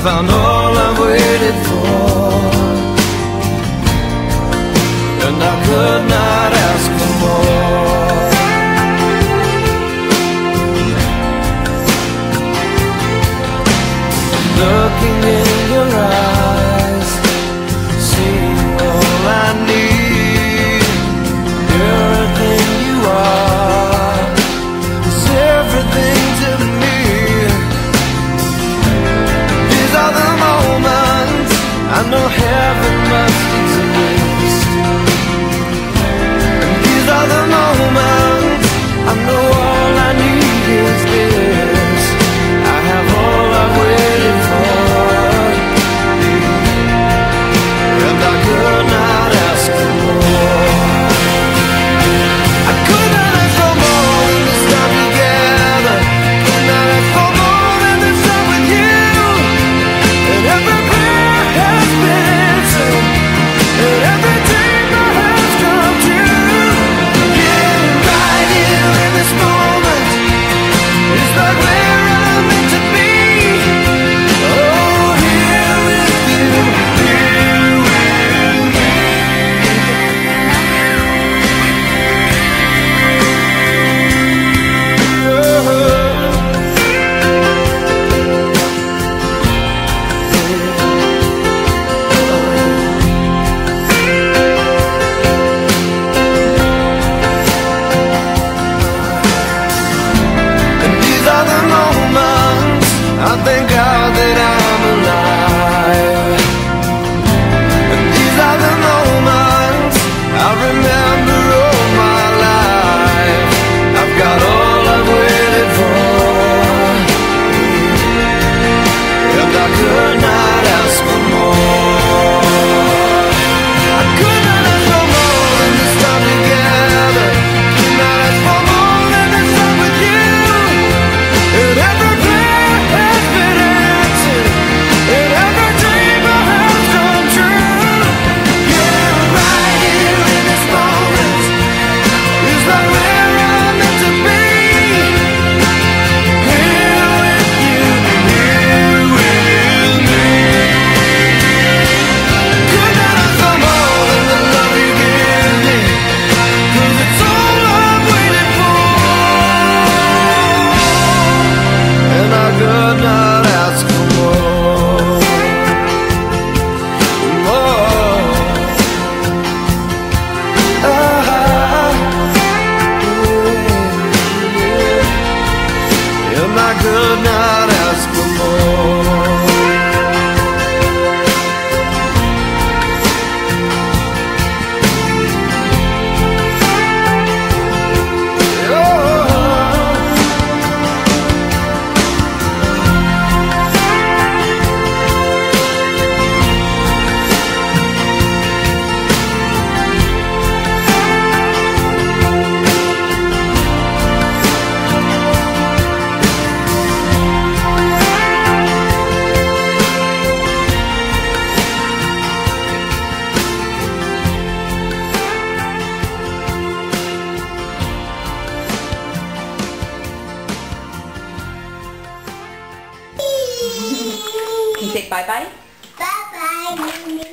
found all I've waited for, and I could not ask for more. Looking in your eyes, seeing all I need. Everything you are is everything to me. These are the moments I know heaven must exist. And these are the moments I know all I need is this. I have all I've waited for, and I could not ask for more. I could not ask for more than this time together. Could not ask for more than this time with you. And every prayer has been answered, and every dream I have come true. Getting right here in this moment is like where I'm meant to be. Oh, here with you, here with me. And these are the moments I thank God that I'm alive. And these are the moments I remember all my life. I've got all I've waited for, and I could not ask for more. I could not ask for more than this time together. Could not ask for more than this time with you. And every prayer has been answered, and every dream I have come true. Yeah, right here in this moment is like where I'm meant to be. Here with you, here with me. Could not ask for more than the love you give me, 'cause it's all I've waited for, and I could not ask for more. More. And I could not ask for more. Can you say bye-bye? Bye-bye.